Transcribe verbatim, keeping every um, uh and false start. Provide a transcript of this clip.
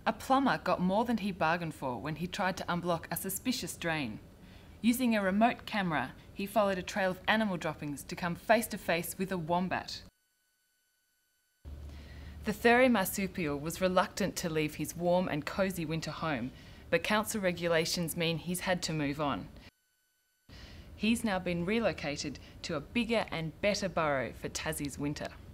A plumber got more than he bargained for when he tried to unblock a suspicious drain. Using a remote camera, he followed a trail of animal droppings to come face to face with a wombat. The furry marsupial was reluctant to leave his warm and cosy winter home, but council regulations mean he's had to move on. He's now been relocated to a bigger and better burrow for Tassie's winter.